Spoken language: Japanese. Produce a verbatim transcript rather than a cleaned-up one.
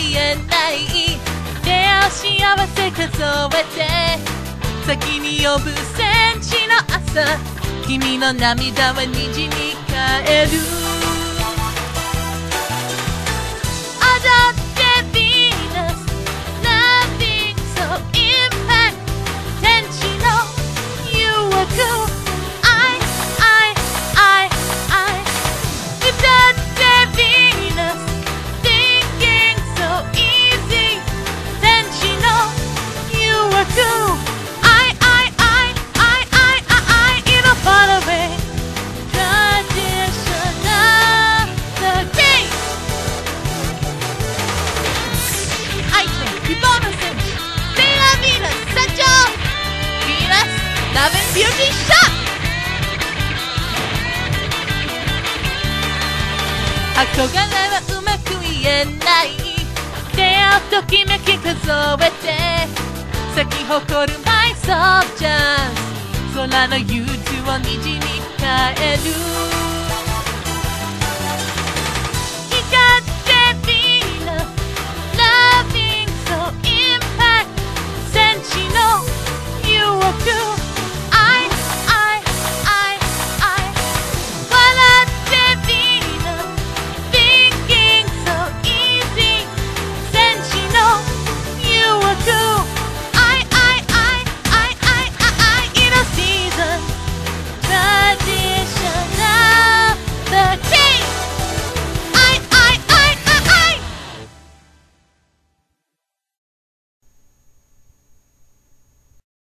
言えない出会う幸せ数えて先に呼ぶ戦士の朝君の涙は虹に変える踊ってヴィーナス Nothing so impact 天使の誘惑I, I, I, I 歌ってヴィーナス Thinking so easy 天使の誘惑I, I, I, I, I, I, I in a far away traditional the game 愛知希望の戦士セーラーヴィーナス参上ヴィーナスラブ&ビューティーショット憧れはうまく言えない出会うときめき数えて咲き誇るマイソージャー空の憂鬱を虹に変える